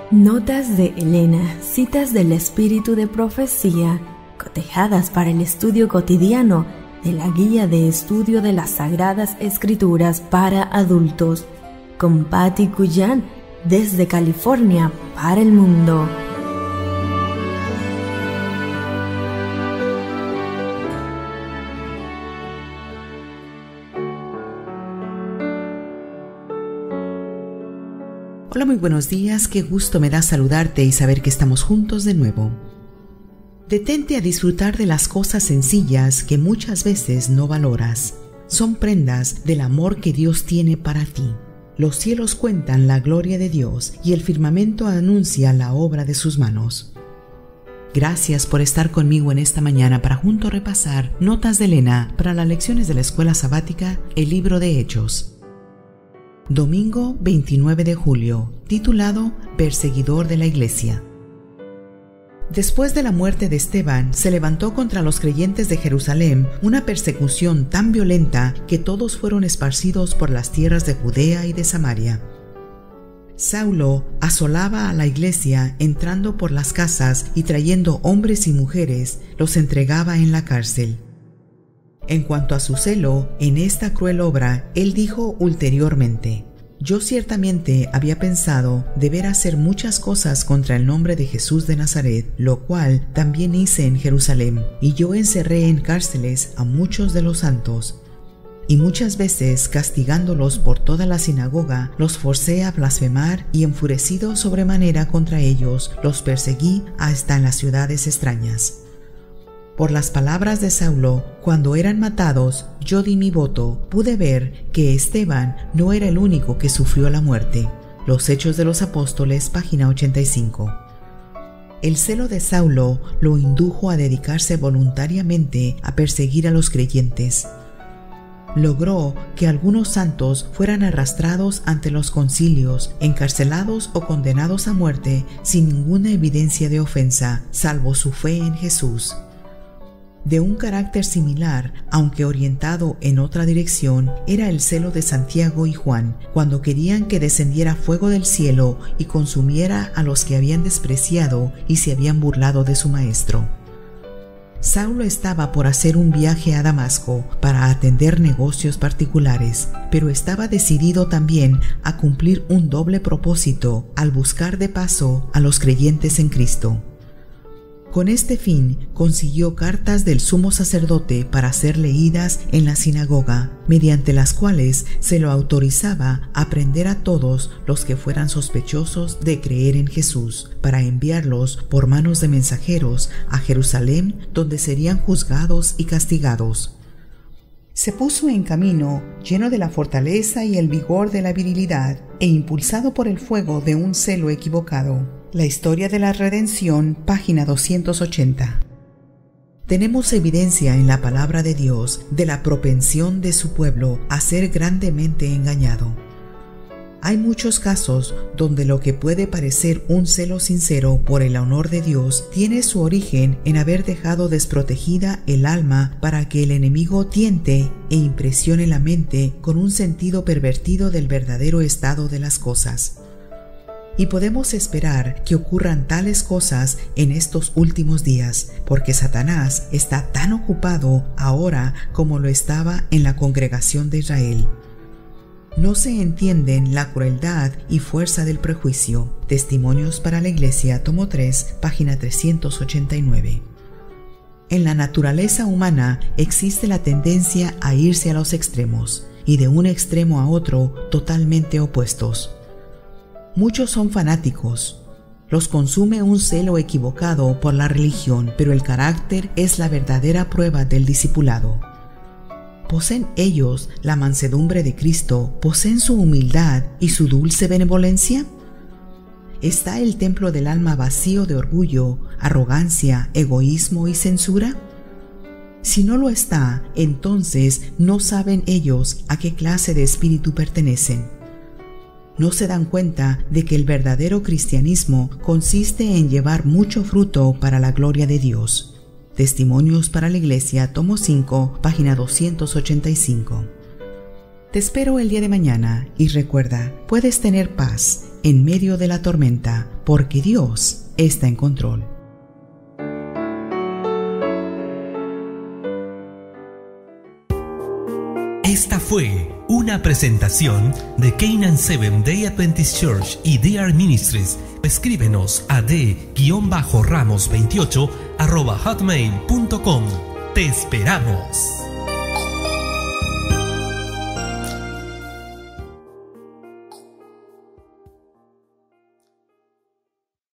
Notas de Elena, citas del espíritu de profecía, cotejadas para el estudio cotidiano de la Guía de Estudio de las Sagradas Escrituras para Adultos, con Patti Cuyan, desde California para el mundo. Hola, muy buenos días, qué gusto me da saludarte y saber que estamos juntos de nuevo. Detente a disfrutar de las cosas sencillas que muchas veces no valoras. Son prendas del amor que Dios tiene para ti. Los cielos cuentan la gloria de Dios y el firmamento anuncia la obra de sus manos. Gracias por estar conmigo en esta mañana para juntos repasar Notas de Elena para las lecciones de la Escuela Sabática, el libro de Hechos. Domingo 29 de julio, titulado Perseguidor de la Iglesia. Después de la muerte de Esteban, se levantó contra los creyentes de Jerusalén una persecución tan violenta que todos fueron esparcidos por las tierras de Judea y de Samaria. Saulo asolaba a la iglesia, entrando por las casas y trayendo hombres y mujeres, los entregaba en la cárcel. En cuanto a su celo en esta cruel obra, él dijo ulteriormente: yo ciertamente había pensado deber hacer muchas cosas contra el nombre de Jesús de Nazaret, lo cual también hice en Jerusalén, y yo encerré en cárceles a muchos de los santos, y muchas veces, castigándolos por toda la sinagoga, los forcé a blasfemar, y enfurecido sobremanera contra ellos, los perseguí hasta en las ciudades extrañas. Por las palabras de Saulo, cuando eran matados, yo di mi voto. Pude ver que Esteban no era el único que sufrió la muerte. Los Hechos de los Apóstoles, página 85. El celo de Saulo lo indujo a dedicarse voluntariamente a perseguir a los creyentes. Logró que algunos santos fueran arrastrados ante los concilios, encarcelados o condenados a muerte sin ninguna evidencia de ofensa, salvo su fe en Jesús. De un carácter similar, aunque orientado en otra dirección, era el celo de Santiago y Juan, cuando querían que descendiera fuego del cielo y consumiera a los que habían despreciado y se habían burlado de su maestro. Saulo estaba por hacer un viaje a Damasco para atender negocios particulares, pero estaba decidido también a cumplir un doble propósito al buscar de paso a los creyentes en Cristo. Con este fin, consiguió cartas del sumo sacerdote para ser leídas en la sinagoga, mediante las cuales se lo autorizaba a prender a todos los que fueran sospechosos de creer en Jesús, para enviarlos por manos de mensajeros a Jerusalén, donde serían juzgados y castigados. Se puso en camino, lleno de la fortaleza y el vigor de la virilidad, e impulsado por el fuego de un celo equivocado. La historia de la redención, página 280. Tenemos evidencia en la palabra de Dios de la propensión de su pueblo a ser grandemente engañado. Hay muchos casos donde lo que puede parecer un celo sincero por el honor de Dios tiene su origen en haber dejado desprotegida el alma para que el enemigo tiente e impresione la mente con un sentido pervertido del verdadero estado de las cosas. Y podemos esperar que ocurran tales cosas en estos últimos días, porque Satanás está tan ocupado ahora como lo estaba en la congregación de Israel. No se entienden la crueldad y fuerza del prejuicio. Testimonios para la Iglesia, tomo 3, página 389. En la naturaleza humana existe la tendencia a irse a los extremos, y de un extremo a otro totalmente opuestos. Muchos son fanáticos. Los consume un celo equivocado por la religión, pero el carácter es la verdadera prueba del discipulado. ¿Poseen ellos la mansedumbre de Cristo? ¿Poseen su humildad y su dulce benevolencia? ¿Está el templo del alma vacío de orgullo, arrogancia, egoísmo y censura? Si no lo está, entonces no saben ellos a qué clase de espíritu pertenecen. No se dan cuenta de que el verdadero cristianismo consiste en llevar mucho fruto para la gloria de Dios. Testimonios para la Iglesia, tomo 5, página 285. Te espero el día de mañana y recuerda, puedes tener paz en medio de la tormenta, porque Dios está en control. Esta fue una presentación de Canaan Seventh Day Adventist Church y DR Ministries. Escríbenos a d-ramos28@hotmail.com. ¡Te esperamos!